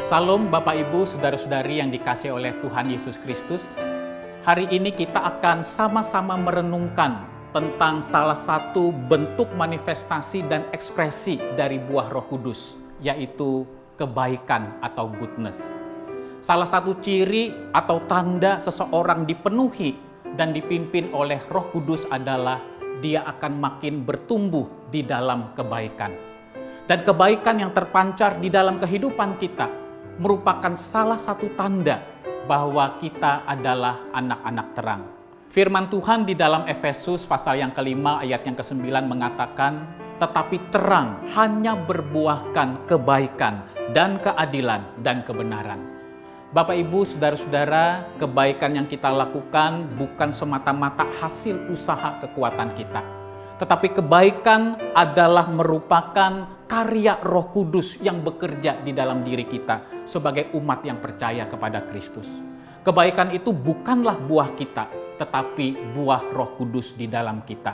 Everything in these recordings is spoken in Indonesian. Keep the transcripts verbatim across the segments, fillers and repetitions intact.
Salam Bapak Ibu, Saudara-saudari yang dikasihi oleh Tuhan Yesus Kristus. Hari ini kita akan sama-sama merenungkan tentang salah satu bentuk manifestasi dan ekspresi dari buah Roh Kudus, yaitu kebaikan atau goodness. Salah satu ciri atau tanda seseorang dipenuhi dan dipimpin oleh Roh Kudus adalah dia akan makin bertumbuh di dalam kebaikan. Dan kebaikan yang terpancar di dalam kehidupan kita merupakan salah satu tanda bahwa kita adalah anak-anak terang. Firman Tuhan di dalam Efesus pasal yang kelima ayat yang kesembilan mengatakan, tetapi terang hanya berbuahkan kebaikan dan keadilan dan kebenaran. Bapak Ibu, saudara-saudara, kebaikan yang kita lakukan bukan semata-mata hasil usaha kekuatan kita. Tetapi kebaikan adalah merupakan karya Roh Kudus yang bekerja di dalam diri kita sebagai umat yang percaya kepada Kristus. Kebaikan itu bukanlah buah kita, tetapi buah Roh Kudus di dalam kita.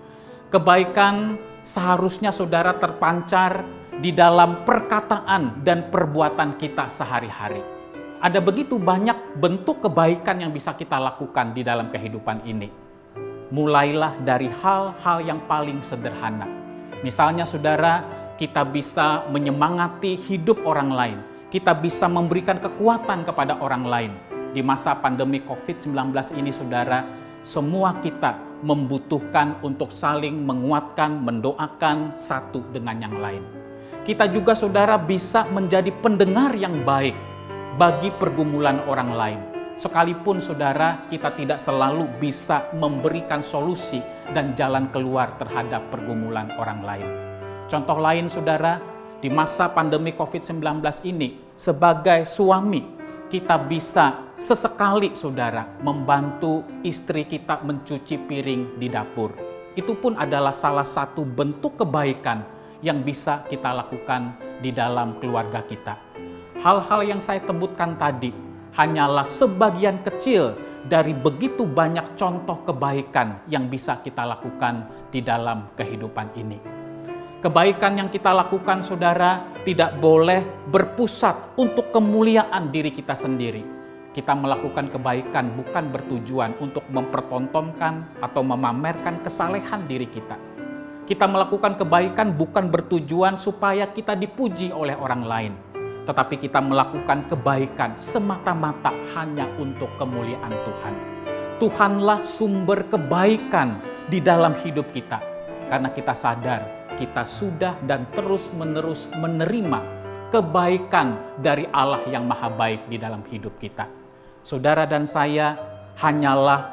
Kebaikan seharusnya saudara terpancar di dalam perkataan dan perbuatan kita sehari-hari. Ada begitu banyak bentuk kebaikan yang bisa kita lakukan di dalam kehidupan ini. Mulailah dari hal-hal yang paling sederhana. Misalnya saudara, kita bisa menyemangati hidup orang lain. Kita bisa memberikan kekuatan kepada orang lain. Di masa pandemi covid sembilan belas ini saudara, semua kita membutuhkan untuk saling menguatkan, mendoakan satu dengan yang lain. Kita juga saudara bisa menjadi pendengar yang baik bagi pergumulan orang lain. Sekalipun saudara, kita tidak selalu bisa memberikan solusi dan jalan keluar terhadap pergumulan orang lain. Contoh lain saudara, di masa pandemi covid sembilan belas ini, sebagai suami, kita bisa sesekali saudara membantu istri kita mencuci piring di dapur. Itu pun adalah salah satu bentuk kebaikan yang bisa kita lakukan di dalam keluarga kita. Hal-hal yang saya sebutkan tadi hanyalah sebagian kecil dari begitu banyak contoh kebaikan yang bisa kita lakukan di dalam kehidupan ini. Kebaikan yang kita lakukan, saudara, tidak boleh berpusat untuk kemuliaan diri kita sendiri. Kita melakukan kebaikan bukan bertujuan untuk mempertontonkan atau memamerkan kesalehan diri kita. Kita melakukan kebaikan bukan bertujuan supaya kita dipuji oleh orang lain. Tetapi kita melakukan kebaikan semata-mata hanya untuk kemuliaan Tuhan. Tuhanlah sumber kebaikan di dalam hidup kita. Karena kita sadar kita sudah dan terus-menerus menerima kebaikan dari Allah yang maha baik di dalam hidup kita. Saudara dan saya hanyalah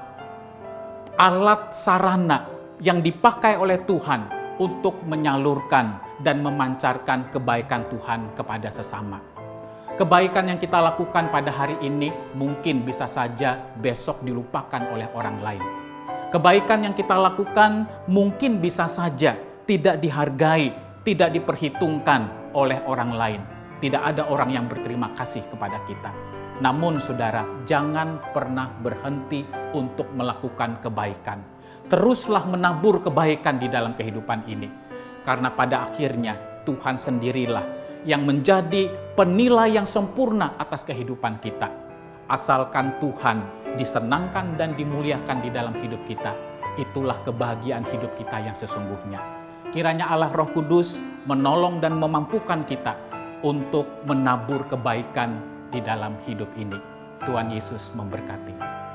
alat sarana yang dipakai oleh Tuhan untuk menyalurkan dan memancarkan kebaikan Tuhan kepada sesama. Kebaikan yang kita lakukan pada hari ini mungkin bisa saja besok dilupakan oleh orang lain. Kebaikan yang kita lakukan mungkin bisa saja tidak dihargai, tidak diperhitungkan oleh orang lain. Tidak ada orang yang berterima kasih kepada kita. Namun saudara, jangan pernah berhenti untuk melakukan kebaikan. Teruslah menabur kebaikan di dalam kehidupan ini. Karena pada akhirnya Tuhan sendirilah yang menjadi penilai yang sempurna atas kehidupan kita. Asalkan Tuhan disenangkan dan dimuliakan di dalam hidup kita, itulah kebahagiaan hidup kita yang sesungguhnya. Kiranya Allah Roh Kudus menolong dan memampukan kita untuk menabur kebaikan di dalam hidup ini. Tuhan Yesus memberkati.